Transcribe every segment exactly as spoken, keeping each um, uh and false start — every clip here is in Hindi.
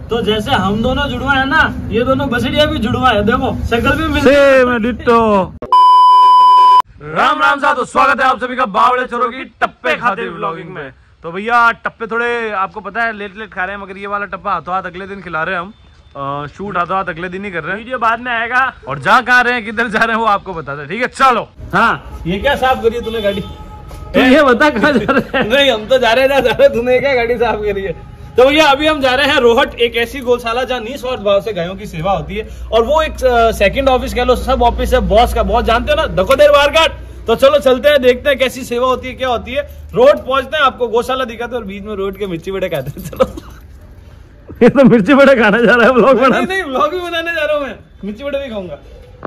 तो जैसे हम दोनों जुड़वा है ना, ये दोनों बछड़िया भी जुड़वा है। देखो शक्ल भी मिलती। राम राम साहब, तो स्वागत है आप सभी का बावड़े चोरों की टप्पे खाते व्लॉगिंग में। तो भैया टप्पे थोड़े आपको पता है लेट लेट खा रहे हैं, मगर ये वाला टप्पा हाथों हाथ अगले दिन खिला रहे हैं हम। आ, शूट हाथों हाथ अगले दिन ही कर रहे हैं, वीडियो बाद में आएगा। और जहाँ कहाँ रहे हैं किधर जा रहे हैं वो आपको बताते हैं, ठीक है। चलो। हाँ, ये क्या साफ करी तूने गाड़ी? तो ये बता कहाँ जा रहे हैं? नहीं, हम तो जा रहे हैं, जा रहे, तूने क्या गाड़ी साफ करी है? तो भैया अभी हम जा रहे हैं रोहट, एक ऐसी गौशाला जहाँ निस्वार्थ भाव से गायों की सेवा होती है। और वो एक सेकंड ऑफिस कह लो, सब ऑफिस है बॉस का। बॉस जानते हो ना, दकोदेर बारघाट। तो चलो चलते हैं, देखते हैं कैसी सेवा होती है, क्या होती है। रोड पहुंचते हैं, आपको गौशाला दिखाते हैं और बीच में रोड के मिर्ची बड़े खाते हैं। चलो। ये तो मिर्ची बड़े खाने जा रहा है, व्लॉग बनाने। नहीं नहीं, व्लॉग भी बनाने जा रहा हूँ मैं, मिर्ची बड़े भी खाऊंगा।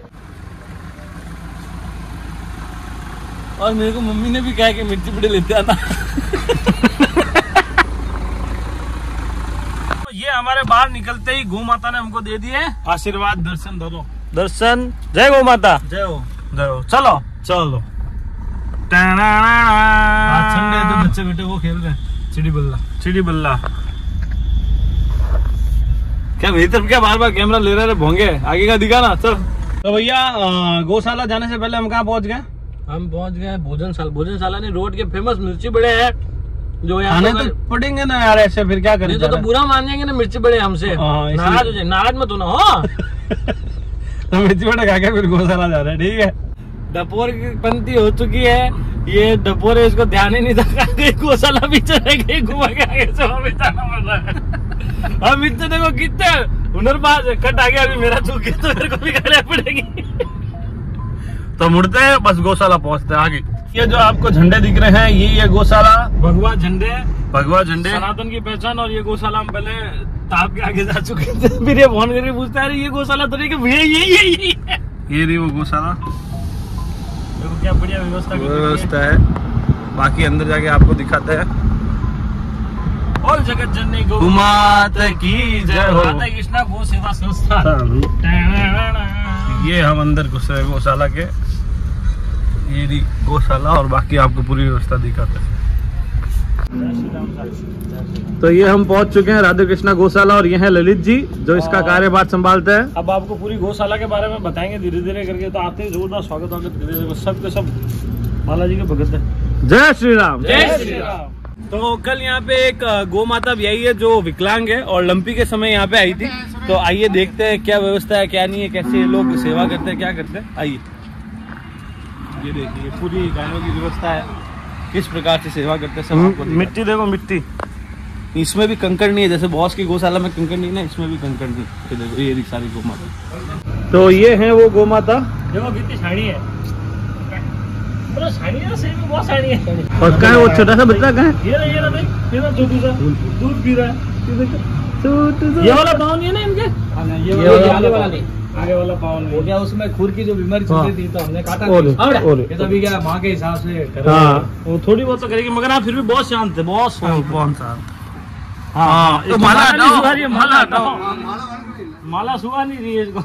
और मेरे को मम्मी ने भी कहा कि मिर्ची बड़े लेते आना। तो ये हमारे बाहर निकलते ही गौ माता ने हमको दे दिए आशीर्वाद, दर्शन दो दो दर्शन। जय गौ माता। जय हो, जय हो। चलो चलो। आज संडे है तो बच्चे बेटे वो खेल रहे हैं चिड़ी बल्ला। चिड़ी बल्ला क्या मेरी तरफ क्या बार बार कैमरा ले रहे भोंगे? आगे का दिखा ना। चल। तो भैया गौशाला जाने से पहले हम कहाँ पहुँच गए? हम पहुँच गए भोजनशाला। भोजनशाला नहीं, रोड के फेमस मिर्ची बड़े हैं जो यहाँ तो पड़ेंगे ना यार, ऐसे फिर क्या करें? तो, तो बुरा मान जाएंगे ना मिर्ची बड़े हमसे। नाराज हो जाए, नाराज मत होना हो। तो मिर्ची बड़े खा के फिर गौशाला जा रहे हैं, ठीक है। डपोर की पंक्ति हो चुकी है, ये डपोर है, इसको ध्यान ही नहीं रखा। गौशाला पीछे रह गई, घुमा के आगे से वापस जाना पड़ रहा है। अब इतने देखो कितने हुनरबाज है। कट आ गया, अभी मेरा चूक गया तो मेरे को भी करनी पड़ेगी। तो मुड़ते हैं, बस गौशाला पहुंचते हैं आगे। ये जो आपको झंडे दिख रहे हैं, ये ये गौशाला भगवा झंडे, भगवा झंडे सनातन की पहचान। और ये गौशाला हम पहले ताप के आगे जा चुके थे। फिर ये फोन करके पूछता है ये गौशाला तो नहीं, भैया ये ये ये ये रही वो गौशाला। देखो क्या बढ़िया व्यवस्था व्यवस्था है। बाकी अंदर जाके आपको दिखाते हैं। और जगत जननी गौ माता की जय हो। राधा कृष्णा गौ सेवा संस्था। ये हम अंदर घुस रहे गौशाला के, ये रही गौशाला। और बाकी आपको पूरी व्यवस्था दिखाते हैं। तो ये हम पहुंच चुके हैं राधा कृष्णा गौशाला, और ये है ललित जी जो इसका कार्यभार संभालते हैं। अब आपको पूरी गौशाला के बारे में बताएंगे धीरे धीरे करके। तो आते ही जोरदार स्वागत होगा, सब के सब बालाजी के भगत है। जय श्री राम। जय श्री राम। तो कल यहाँ पे एक गौ माता भी आई है जो विकलांग है और लंपी के समय यहाँ पे आई थी। तो आइए देखते हैं क्या व्यवस्था है, क्या नहीं है, कैसे लोग सेवा करते हैं, क्या करते हैं। आइए, ये देखिए पूरी गायों की व्यवस्था है, किस प्रकार से सेवा करते हैं सब आपको। मिट्टी देखो, मिट्टी इसमें भी कंकड़ नहीं है, जैसे बॉस की गौशाला में कंकड़ नहीं ना, इसमें भी कंकड़ नहीं। ये देखो, ये सारी गौ माता। तो ये है वो गौ माता। देखो कितनी साड़ी है, तो साड़ी है, सही में बहुत साड़ी है। और क्या है वो छोटा सा बच्चा? कहाँ है? ये ना, ये ना भाई, ये ना छोटू सा दूध पी रहा है। ये वाला पाँव नहीं है ना इनके? ये वाला आगे वाला नहीं, आगे वाला पाँव नहीं। क्या उसमें खुर की जो बीमारी चलती थी तो हमने काटा। ये तो अभी क्या माँ के हिसाब से, हाँ वो थोड़ी बहुत तो करेगी, मगर आप फिर भी बहुत शांत थे, बहुत कौन सा? हाँ, तो माला हटाओ, माला हटाओ। माला सुहा नहीं रही है इसको।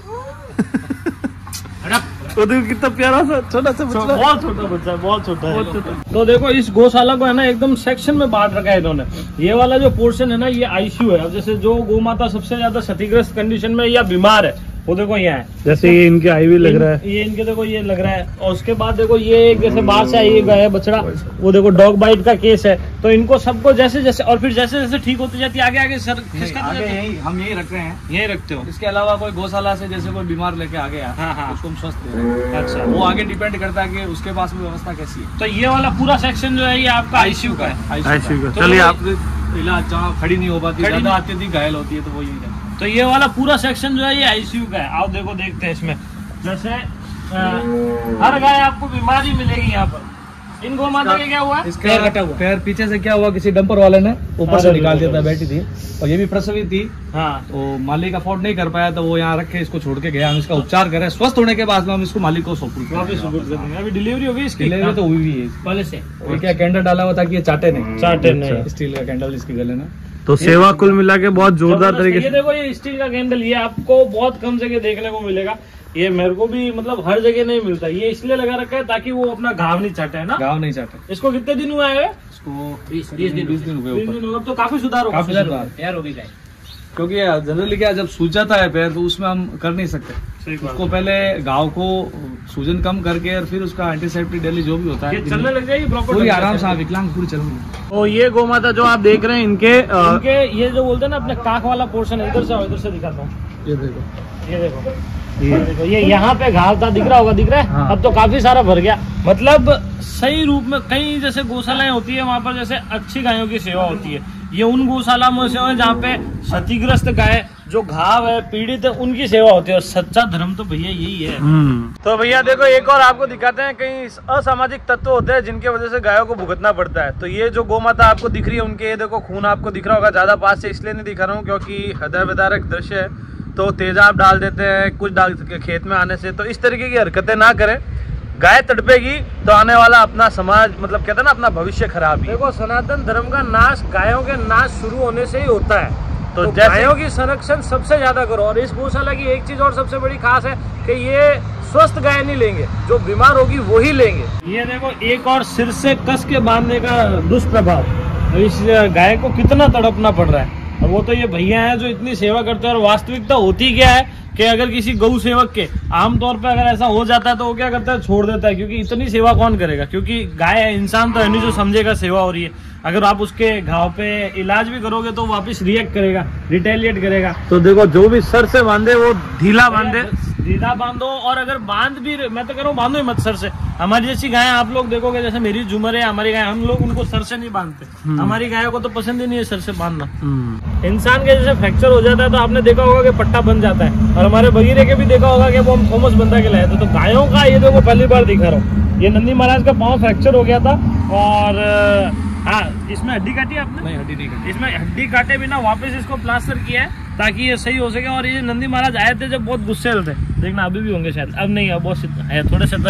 तो देखो कितना प्यारा सा छोटा सा बच्चा, बहुत छोटा बच्चा है, बहुत छोटा है। तो देखो इस गौशाला को है ना एकदम सेक्शन में बांट रखा है इन्होंने। ये वाला जो पोर्शन है ना, ये आईसीयू है। अब जैसे जो गौ माता सबसे ज्यादा क्षतिग्रस्त कंडीशन में या बीमार है, वो देखो यहाँ है। जैसे ये इनके आई भी लग रहा है, ये इनके देखो ये लग रहा है। और उसके बाद देखो ये एक जैसे बाहर से आई गाय बछड़ा, वो देखो डॉग बाइट का केस है। तो इनको सबको जैसे जैसे और फिर जैसे जैसे ठीक होती जाती है, आगे आगे सर आगे यही हम यही रख रहे हैं, यही रखते हो। इसके अलावा कोई गौशाला से जैसे कोई बीमार लेके आ गया, हाँ हाँ, उसको हम स्वस्थ दे रहे हैं। अच्छा, वो आगे डिपेंड करता है कि उसके पास में व्यवस्था कैसी है। तो ये वाला पूरा सेक्शन जो है ये आपका आईसीयू का है। आईसीयू का। तो चलिए आप इलाज जहाँ खड़ी नहीं हो पाती, ज्यादा अत्यधिक घायल होती है तो वो यही है। तो ये वाला पूरा सेक्शन जो है ये आईसीयू का है। आओ देखो, देखते हैं इसमें। जैसे आ, हर गाय आपको बीमारी मिलेगी यहाँ पर। इन गौ माता के क्या हुआ? पैर कटा हुआ, पैर पीछे से क्या हुआ, किसी डंपर वाले ने ऊपर से निकाल दिया था, बैठी थी और ये भी प्रसवी थी। हाँ, तो मालिक अफोर्ड नहीं कर पाया तो वो यहाँ रख के इसको छोड़ के गया। हम इसका उपचार करें, स्वस्थ होने के बाद में हम इसको मालिक को सौंप देंगे। अभी डिलीवरी होगी इसकी? डिलीवरी तो हुई है पहले से। क्या कैंडल डाला हुआ ताकि ये चाटे नहीं, चाटे नहीं। स्टील का कैंडल इसके गले में। तो सेवा कुल मिला के बहुत जोरदार तरीके से। ये देखो, ये स्टील का कैंडल, ये आपको बहुत कम जगह देखने को मिलेगा। ये मेरे को भी मतलब हर जगह नहीं मिलता। ये इसलिए लगा रखा है ताकि वो अपना घाव नहीं चाटे, है ना? घाव नहीं चाटे। इसको कितने दिन हुए है? इसको बीस दिन बीस दिन हुए। तो काफी सुधार होगा, काफी सुधार तैयार होगी गाय। क्योंकि जनरली क्या जब सूज जाता है पैर तो उसमें हम कर नहीं सकते, उसको पहले घाव को सूजन कम करके और फिर उसका एंटीसेप्टिक डेली जो भी होता है चलने लग जाएगी प्रॉपर पूरी आराम से, विकलांग पूरी चलूंगी। तो ये गौ माता जो आप देख रहे हैं इनके आ, इनके ये जो बोलते हैं ना अपने काख वाला पोर्शन है, इधर से इधर से दिखाता हूँ। ये देखो ये देखो ये देखो ये यहाँ पे घाव था, दिख रहा होगा, दिख रहा है हाँ। अब तो काफी सारा भर गया। मतलब सही रूप में कई जैसे गौशालाएं होती है वहाँ पर जैसे अच्छी गायों की सेवा होती है, ये उन गौशाला में से है जहाँ पे क्षतिग्रस्त गाय जो घाव है पीड़ित है उनकी सेवा होती है, और सच्चा धर्म तो भैया यही है। तो भैया देखो एक और आपको दिखाते हैं, कई असामाजिक तत्व होते हैं जिनके वजह से गायों को भुगतना पड़ता है। तो ये जो गौ माता आपको दिख रही है उनके ये देखो खून आपको दिख रहा होगा, ज्यादा पास से इसलिए नहीं दिखा रहा हूँ क्योंकि हृदय विदारक दृश्य है, तो तेजाब डाल देते हैं कुछ डाल खेत में आने से, तो इस तरीके की हरकतें ना करें। गाय तड़पेगी तो आने वाला अपना समाज मतलब कहते हैं ना अपना भविष्य खराब ही। देखो सनातन धर्म का नाश गायों के नाश शुरू होने से ही होता है, तो, तो गायों की संरक्षण सबसे ज्यादा करो। और इस गौशाला की एक चीज और सबसे बड़ी खास है कि ये स्वस्थ गाय नहीं लेंगे, जो बीमार होगी वो ही लेंगे। ये देखो एक और सिर से कस के बांधने का दुष्प्रभाव, तो इस गाय को कितना तड़पना पड़ रहा है। और वो तो ये भैया हैं जो इतनी सेवा करते हैं, और वास्तविकता होती क्या है कि अगर किसी गौ सेवक के आमतौर पर अगर ऐसा हो जाता है तो वो क्या करता है, छोड़ देता है, क्योंकि इतनी सेवा कौन करेगा, क्योंकि गाय है, इंसान तो है नहीं जो समझेगा सेवा हो रही है। अगर आप उसके घाव पे इलाज भी करोगे तो वापस रिएक्ट करेगा, रिटेलिएट करेगा। तो देखो जो भी सर से बांधे वो ढीला बांधे, ढीला बांधो, और अगर बांध भी, मैं तो कह रहा हूँ बांधो ही मत सर से। हमारी जैसी गाय आप लोग देखोगे, जैसे मेरी जुमर है, हमारी गाय, हम लोग उनको सर से नहीं बांधते, हमारी गायों को तो पसंद ही नहीं है सर से बांधना। इंसान के जैसे फ्रैक्चर हो जाता है तो आपने देखा होगा कि पट्टा बन जाता है, और हमारे बगीरे के भी देखा होगा कि वो हम थॉमस बंदा के लाए थे। तो गायों का ये देखो पहली बार दिखा रहा हूँ, ये नंदी महाराज का पाँव फ्रैक्चर हो गया था, और हाँ इसमें हड्डी काटी आपने? नहीं हड्डी नहीं काटी, इसमें हड्डी काटे बिना वापस इसको प्लास्टर किया है ताकि ये सही हो सके। और ये नंदी महाराज आए थे जब बहुत गुस्से थे, देखना अभी भी होंगे शायद, अब नहीं है, बहुत है थोड़े से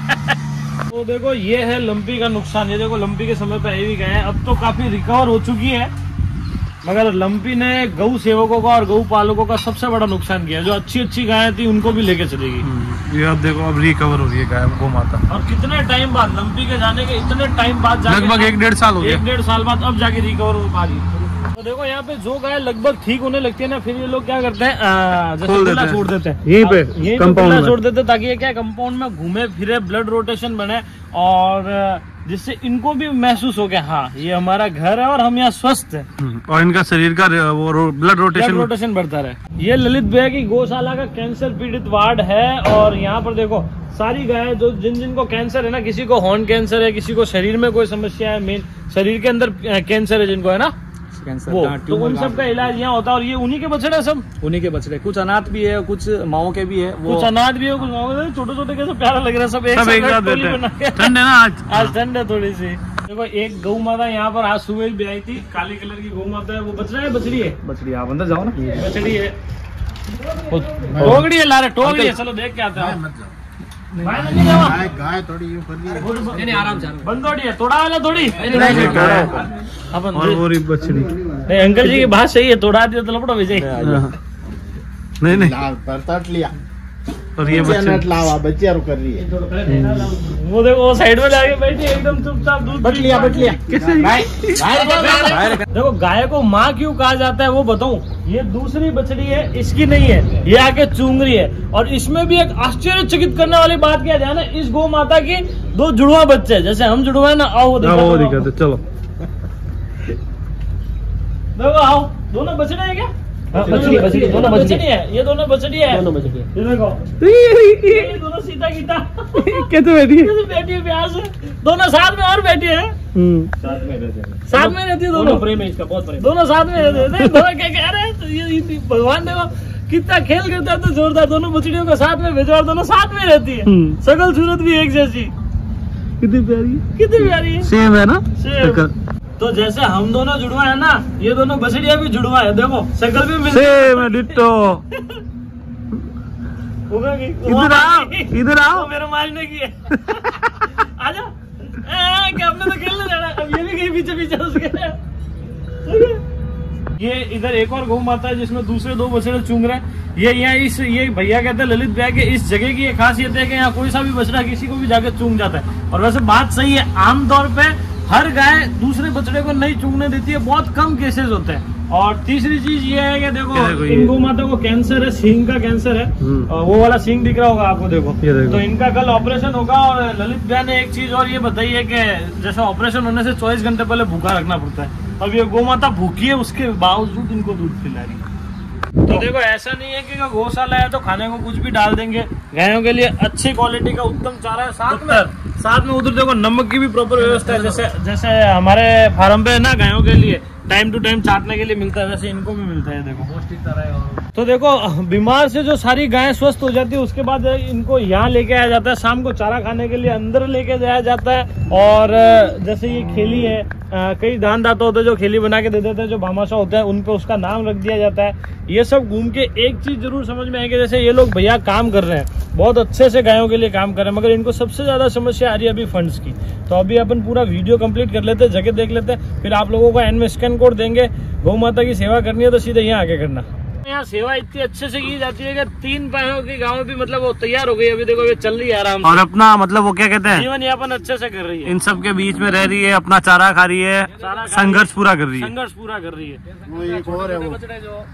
तो देखो ये है लंपी का नुकसान। ये देखो लंपी के समय पे आई हुई गाय है, अब तो काफी रिकवर हो चुकी है, मगर लंपी ने गौ सेवकों का और गौ पालकों का सबसे बड़ा नुकसान किया। जो अच्छी अच्छी गाय थी उनको भी लेके चलेगी। ये अब देखो अब रिकवर हो रही है गाय गौ माता, और कितने टाइम बाद, लंपी के जाने के इतने टाइम बाद, लगभग एक डेढ़ साल हो गया, एक डेढ़ साल बाद अब जाके रिकवर हो पा रही है। तो देखो यहाँ पे जो गाय लगभग ठीक होने लगती है ना, फिर ये लोग क्या करते हैं, जैसे खुला छोड़ देते हैं यहीं पे यहीं पे खुला छोड़ देते हैं, ताकि ये क्या कंपाउंड में घूमे फिरे, ब्लड रोटेशन बने, और जिससे इनको भी महसूस हो गया हाँ ये हमारा घर है और हम यहाँ स्वस्थ हैं, और इनका शरीर का वो रो, ब्लड रोटेशन ब्लड रोटेशन बढ़ता रहे। ये ललित भैया की गौशाला का कैंसर पीड़ित वार्ड है, और यहाँ पर देखो सारी गाय जो जिन जिनको कैंसर है ना, किसी को हॉर्न कैंसर है, किसी को शरीर में कोई समस्या है, मेन शरीर के अंदर कैंसर है जिनको है ना कैंसर, वो, तो उन सब का इलाज यहाँ होता है। और ये उन्हीं के बछड़े सब, उन्हीं के बछड़े, कुछ अनाथ भी है, कुछ माओ के भी है, वो कुछ अनाथ भी है, कुछ माओ के, छोटे छोटे कैसे प्यारा लग रहा है, सब एक सब एक साथ टोली देते बना के। हैं। ठंड है ना आज, आज ठंड है थोड़ी सी। देखो एक गौ माता यहाँ पर आज सुबह भी आई थी, काली कलर की गौ माता है, वो बछड़ा है बछड़ी है, बछड़ी। आप अंदर जाओ ना, बछड़ी है, टोकड़ी है, ला रहे टोकड़ी है, चलो देख के आते हैं। गाय गाय थोड़ी यूं कर रही है, आराम से बंदोड़ी है, थोड़ा वाला थोड़ी अपन और वो बछड़ी नहीं, अंकल जी की बात सही है, तोड़ा दिया तो लपड़ो विजय। नहीं नहीं, लाल पर तट लिया, और ये बच्चे बच्चे नट लावा, बच्चे रो कर रही है। वो देखो वो साइड में जाके बैठी एकदम चुपचाप, दूध बट लिया बट लिया गाय गाय देखो गाय को माँ क्यों कहा जाता है वो बताऊं, ये दूसरी बछड़ी है, इसकी नहीं है, ये आके चूंग रही है। और इसमें भी एक आश्चर्यचकित करने वाली बात क्या ध्यान है, इस गौ माता की दो जुड़वा बच्चे, जैसे हम जुड़वा है ना, आओ वो दिखाते, चलो देखो आओ, दोनों बछड़े हैं क्या? बछड़ी बछड़ी दोनों बछड़ी है, ये दोनों बछड़ी है, दोनों बछड़ी है, ये देखो ये दोनों सीता गीता कैसे बैठी है, कैसे बैठी है प्यार से, दोनों साथ में और बैठी है, साथ में रहते हैं, साथ में रहती है दोनों, प्रेम है इसका बहुत प्रेम, दोनों साथ में रहते हैं। दोनों क्या कह रहे हैं, तो ये ये भगवान देखो कितना खेल करता है, तो जोरदार दोनों बछड़ियों को साथ में भेजो और दोनों साथ में रहती है, सकल सूरत भी एक जैसी, कितनी प्यारी, कितनी प्यारी है, सेम है ना सेम। तो जैसे हम दोनों जुड़वा है ना, ये दोनों बछड़िया भी जुड़वा है, देखो शकल भी मिलती सेम है, डिट्टो। इधर आओ, इधर आओ, मेरे मारने की है। आजा, ए, क्या आपने तो खेलने जाना, अब ये भी गई पीछे पीछे उसके। ये इधर एक और गौ माता है जिसमें दूसरे दो बछड़े चूंग रहे हैं। ये यहाँ इस ये भैया कहते हैं ललित भैया के इस जगह की ये खासियत है कि यहाँ कोई सा भी बछड़ा किसी को भी जाके चूंग जाता है। और वैसे बात सही है, आमतौर पे हर गाय दूसरे बछड़े को नहीं चूंगने देती है, बहुत कम केसेस होते हैं। और तीसरी चीज ये है कि देखो, देखो इन गौ माता को कैंसर है, सींग का कैंसर है, वो वाला सींग दिख रहा होगा आपको, देखो, ये देखो। तो इनका कल ऑपरेशन होगा। और ललित भैया ने एक चीज और ये बताई है कि जैसे ऑपरेशन होने से चौबीस घंटे पहले भूखा रखना पड़ता है। अब ये गौ माता भूखी है, उसके बावजूद इनको दूध पिला रही है। तो देखो ऐसा नहीं है कि गौशाला है तो खाने को कुछ भी डाल देंगे। गायों के लिए अच्छी क्वालिटी का उत्तम चारा है, साथ में साथ में उधर देखो नमक की भी प्रॉपर व्यवस्था है। जैसे जैसे हमारे फार्म पे है ना, गायों के लिए टाइम टू टाइम चाटने के लिए मिलता है, वैसे इनको भी मिलता है। देखो पौष्टिक तरह। तो देखो बीमार से जो सारी गायें स्वस्थ हो जाती है, उसके बाद इनको यहाँ लेके आया जाता है, शाम को चारा खाने के लिए अंदर लेके जाया जाता है। और जैसे ये खेली है, कई दान दाता होते हैं जो खेली बना के दे देते हैं, जो भामाशाह होते हैं उन पे उसका नाम रख दिया जाता है। ये सब घूम के एक चीज जरूर समझ में आएगी, जैसे ये लोग भैया काम कर रहे हैं, बहुत अच्छे से गायों के लिए काम कर रहे हैं, मगर इनको सबसे ज्यादा समस्या आ रही है अभी फंड्स की। तो अभी अपन पूरा वीडियो कंप्लीट कर लेते हैं, जगह देख लेते हैं, फिर आप लोगों को एंड में स्कैन कोड देंगे। गौ माता की सेवा करनी है तो सीधे यहाँ आके करना। यहाँ सेवा इतनी अच्छे से की जाती है कि तीन पैरों की गाँव भी मतलब वो तैयार हो गई, अभी देखो ये चल रही है आराम से, और अपना मतलब वो क्या कहते हैं, जीवन यापन अच्छे से कर रही है, इन सब के बीच में रह रही है, अपना चारा खा रही है, संघर्ष पूरा कर रही है, संघर्ष पूरा कर रही है। वो एक और है, वो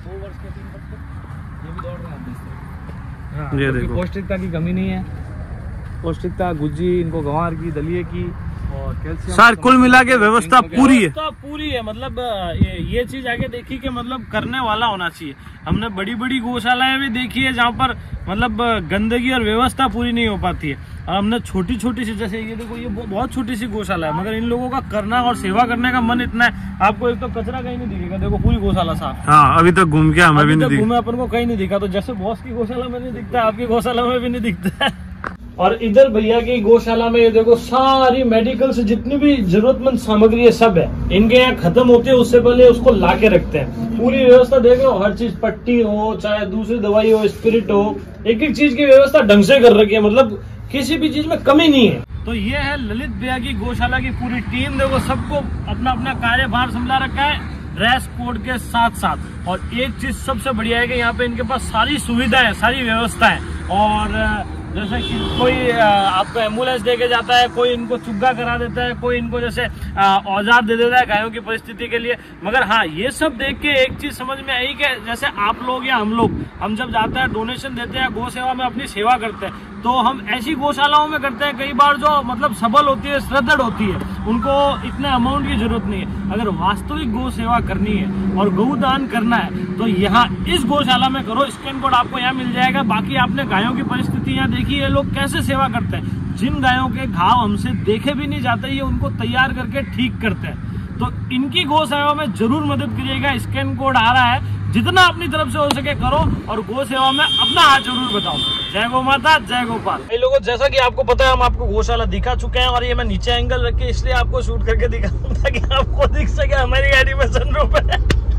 ये देखो पौष्टिकता की कमी नहीं है, पौष्टिकता गुज्जी, इनको गंवार की, दलिए की और कैल्शियम, सर कुल मिला के व्यवस्था पूरी है। तो पूरी है, मतलब ये, ये चीज आगे देखी कि मतलब करने वाला होना चाहिए। हमने बड़ी बड़ी गौशालाएं भी देखी है जहाँ पर मतलब गंदगी और व्यवस्था पूरी नहीं हो पाती है। और हमने छोटी छोटी सी, जैसे ये देखो, ये बहुत छोटी सी गौशाला है, मगर इन लोगों का करना और सेवा करने का मन इतना है। आपको एक तो कचरा कहीं नहीं दिखेगा, देखो पूरी गौशाला साफ। हाँ अभी तक घूम के हमें भी नहीं दिखा, घूमे अपन को कहीं नहीं दिखा। तो जैसे बॉस की गौशाला में नहीं दिखता, आपकी गौशाला में भी नहीं दिखता है। और इधर भैया की गौशाला में ये देखो सारी मेडिकल से जितनी भी जरूरतमंद सामग्री है सब है, इनके यहाँ खत्म होती है, उससे पहले उसको ला के रखते हैं। पूरी व्यवस्था देख रहे हो, हर चीज, पट्टी हो चाहे दूसरी दवाई हो, स्पिरिट हो, एक एक चीज की व्यवस्था ढंग से कर रखी है, मतलब किसी भी चीज में कमी नहीं है। तो ये है ललित भैया की गौशाला की पूरी टीम। देखो सबको अपना अपना कार्यभार संभाला रखा है ड्रेस कोड के साथ साथ। और एक चीज सबसे बढ़िया है कि यहाँ पे इनके पास सारी सुविधा है, सारी व्यवस्था है। और जैसे कि कोई आपको एम्बुलेंस देके जाता है, कोई इनको चुग्गा करा देता है, कोई इनको जैसे औजार दे देता है गायों की परिस्थिति के लिए। मगर हाँ, ये सब देख के एक चीज समझ में आई कि जैसे आप लोग या हम लोग, हम जब जाते हैं डोनेशन देते हैं, गौ सेवा में अपनी सेवा करते हैं, तो हम ऐसी गौशालाओं में करते हैं कई बार जो मतलब सबल होती है, श्रद्धड़ होती है, उनको इतने अमाउंट की जरूरत नहीं है। अगर वास्तविक गौ सेवा करनी है और गौदान करना है तो यहाँ इस गौशाला में करो। स्कैन कोड आपको यहाँ मिल जाएगा। बाकी आपने गायों की परिस्थिति यहाँ देखी है, लोग कैसे सेवा करते हैं। जिन गायों के घाव हमसे देखे भी नहीं जाते, ये उनको तैयार करके ठीक करते हैं। तो इनकी गौ सेवा में जरूर मदद करिएगा। स्कैन कोड आ रहा है, जितना अपनी तरफ से हो सके करो और गौ सेवा में अपना हाथ जरूर बताओ। जय गौ माता, जय गोपाल। भाई लोगों, जैसा कि आपको पता है, हम आपको गौशाला दिखा चुके हैं और ये मैं नीचे एंगल रख के इसलिए आपको शूट करके दिखाऊं ताकि आपको दिख सके हमारी गाड़ी में सनरूफ है।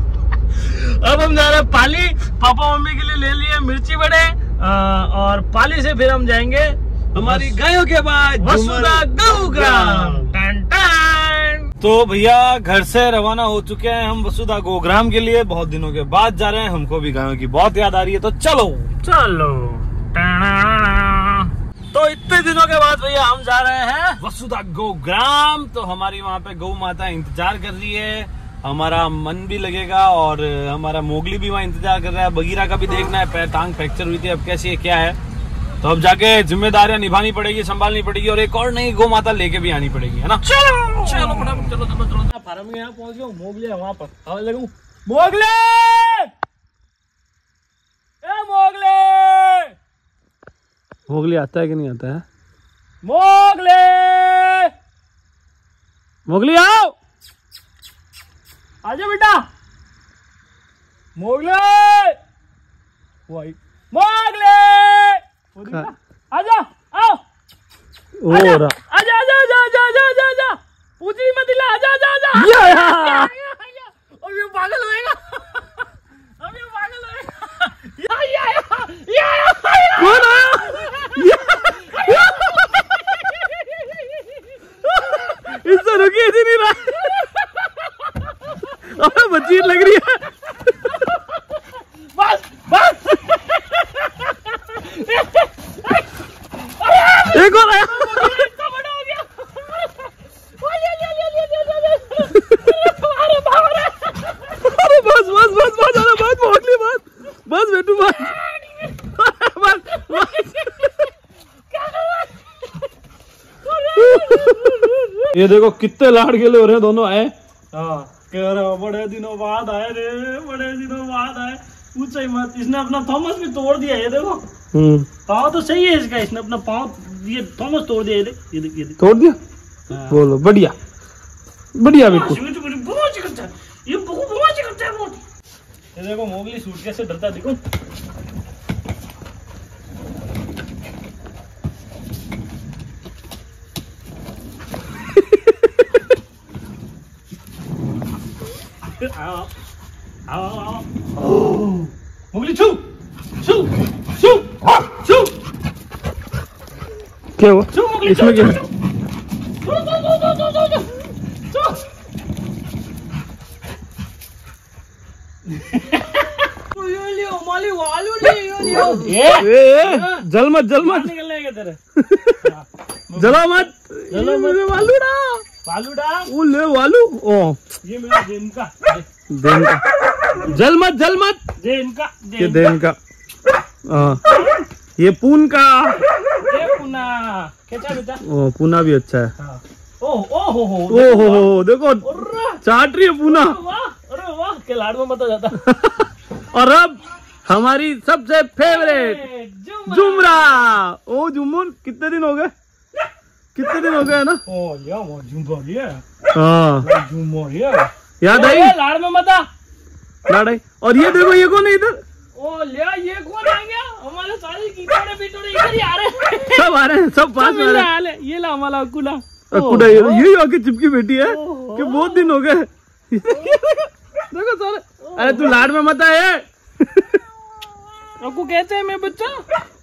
अब हम जा रहे हैं पाली, पापा मम्मी के लिए ले लिए मिर्ची बड़े, और पाली से फिर हम जाएंगे हमारी गायों के बाद वसुधा गौग्राम। तो भैया घर से रवाना हो चुके हैं हम वसुधा गौग्राम के लिए। बहुत दिनों के बाद जा रहे हैं, हमको भी गायों की बहुत याद आ रही है, तो चलो चलो। तो इतने दिनों के बाद भैया हम जा रहे हैं वसुधा गौग्राम। तो हमारी वहाँ पे गौ माता इंतजार कर रही है, हमारा मन भी लगेगा और हमारा मोगली भी वहाँ इंतजार कर रहा है। बगीरा का भी देखना है, पैर टांग फ्रैक्चर हुई थी, अब कैसी है क्या है, तो अब जाके जिम्मेदारियां निभानी पड़ेगी, संभालनी पड़ेगी और एक और नई गौ माता लेके भी आनी पड़ेगी, है ना। चलो चलो फटाफट चलो चलो चलो। फार्म में यहाँ पहुंच गया, मोगली है वहाँ पर। आवाज लगूं, मोगली, ए मोगली। मोगली आता है कि नहीं आता है? मोगली, मोगली आओ, आजा बेटा। मोगली, मोगली, आजा, आओ, ओ आजा, रहा, आजा, आजा, आजा, आजा, आजा, आजा, आजा, पूछी मत दिला, आजा, आजा, आजा। या, या। अब ये पागल होएगा, अब ये पागल होएगा। या, या, या, या, या, कौन आया? इससे रुकी ही नहीं रहा, अबे बचीर लग रही है। बस बस। एक और आया, इतना बड़ा हो गया। अरे बाप रे, अरे बस बस। बस बेटू बस बस बस। ये देखो कितने लाड़ के हो रहे हैं दोनों आए। हाँ कह रहे बड़े दिनों बाद आए रे, बड़े दिनों बाद आए। पूछो ही मत, इसने अपना थॉमस भी तोड़ दिया। ये देखो पाँव तो सही है इसका, इसने अपना पाँव ये थॉमस तोड़ दिया। ये देख ये देख ये देख तोड़ दिया। हाँ। बोलो बढ़िया बढ़िया बिल्कुल। ये ये देखो मोगली सूट कैसे डरता है, देखो। आओ आओ आओ मोगली छू छू छू छू। क्या हुआ इसमें? क्या जल मत जल मत निकलने तेरे जला मत जला मत वालूड़ा वालूड़ा वो ले वालू। ओ ये मेरा दिन का दिन का जल मत जल मत दिन का ये दिन का। हाँ ये पून का ये पूना कैसा बेटा? ओ पूना भी अच्छा है। ओ ओ हो हो ओ हो हो देखो चाट रही है पूना। अरे वाह के लाड़ में मत जाता। और अब हमारी सबसे फेवरेट जुमरा। ओ जुम्मन कितने दिन हो गए, कितने दिन हो गए ना? ओ लिया वो जुमरा। हाँ जुमरा याद आई लाड़ में मत लाड़ आई। और ये देखो ये कौन है इधर? ओ लिया ये कौन आ गया? हमारे सारे कीटोड़े पीटोड़े इधर ही आ रहे हैं। सब आ रहे हैं, सब पास में आ रहे हैं। ये ला हमारा अकुला अकुला ये आके चिपकी बेटी है कि बहुत दिन हो गए। देखो सारे। अरे तू लाड़ में मत आए। अकू कहते हैं मैं बच्चा।